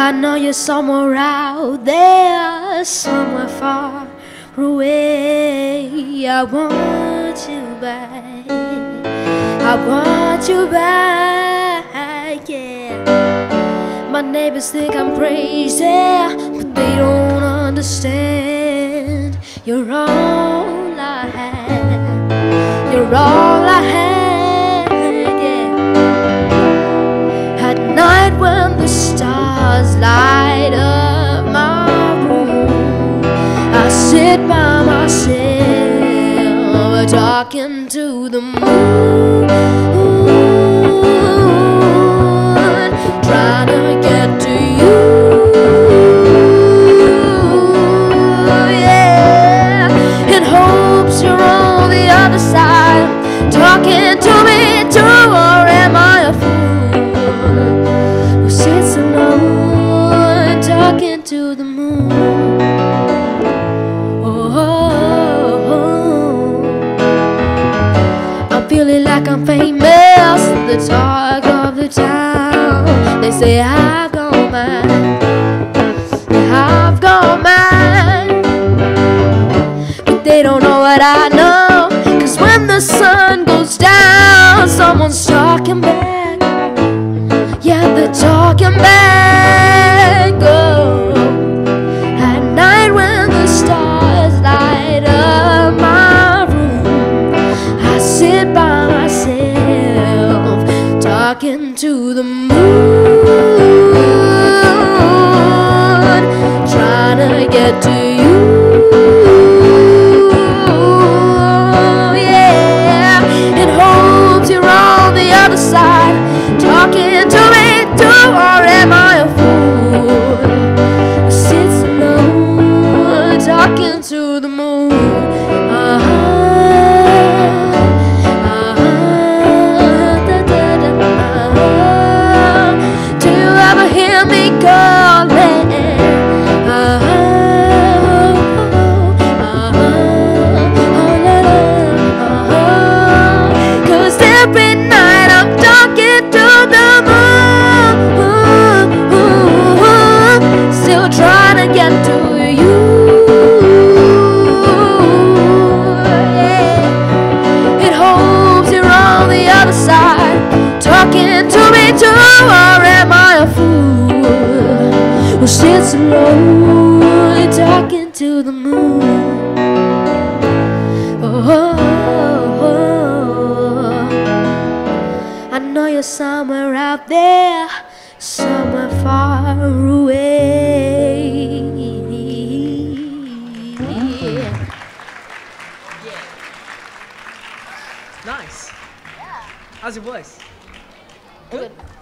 I know you're somewhere out there, somewhere far away. I want you back, I want you back, yeah. My neighbors think I'm crazy, but they don't understand. You're all I have, you're all I have, yeah. At night when the stars light up my room, I sit by myself talking to the moon, trying to get to you, yeah. In hopes you're on the other side, talking to me too, or am I a fool who sits alone talking to the moon? I'm feeling like I'm famous, the talk of the town. They say I've gone mad, I've gone mad, but they don't know what I know. 'Cause when the sun goes down, someone's talking back. Yeah, they're talking back. Oh, at night when the stars light up my room, I sit by myself talking to the moon, trying to get to you, yeah. In hopes you're on the other side, talking to me too, or am I a fool who sits alone talking to the moon? Do you ever hear me calling? 'Cause every night I'm talking to the moon, still trying to get to you, yeah. In hopes you're on the other side, talking to me too, or am I a fool who sits alone talking to the moon? I know you're somewhere out there, somewhere far away. Nice. How's your voice? Good.